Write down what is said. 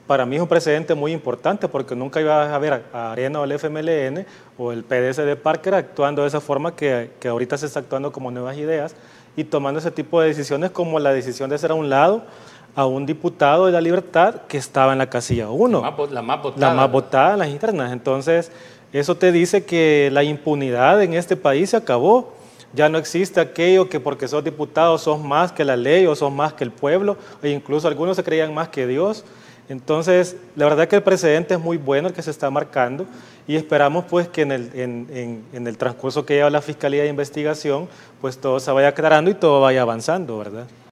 para mí es un precedente muy importante porque nunca iba a ver a Arena o el FMLN o el PDS de Parker actuando de esa forma que ahorita se está actuando como Nuevas Ideas y tomando ese tipo de decisiones como la decisión de hacer a un lado a un diputado de La Libertad que estaba en la casilla 1. La más votada. La más votada en las internas. Entonces, eso te dice que la impunidad en este país se acabó. Ya no existe aquello que porque sos diputado sos más que la ley o sos más que el pueblo, e incluso algunos se creían más que Dios. Entonces, la verdad que el precedente es muy bueno el que se está marcando y esperamos pues que en el transcurso que lleva la Fiscalía de Investigación, pues todo se vaya aclarando y todo vaya avanzando, ¿verdad?